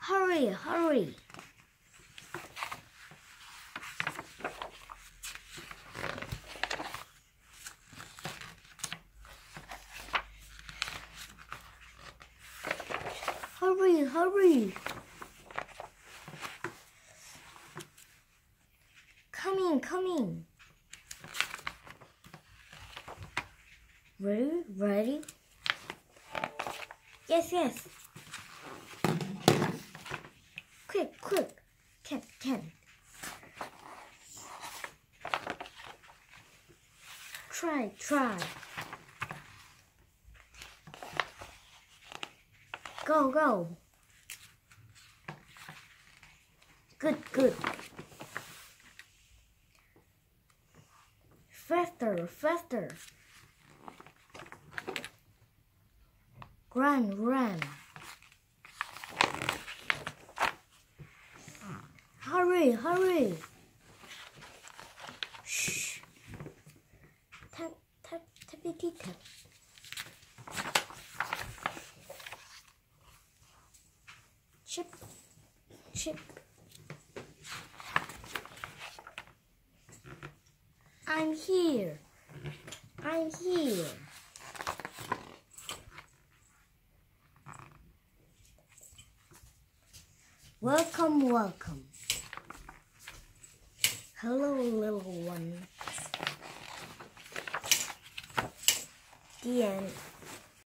Hurry, hurry. Hurry, hurry. Coming, coming. Ready, ready? Yes, yes. Quick, quick. Captain. Try, try. Go, go. Good, good. Faster, faster. Run, run. Hurry, hurry. Shh. Tap, tap, tappity tap. Chip, chip. I'm here. I'm here. Welcome, welcome. Hello, little one. The end.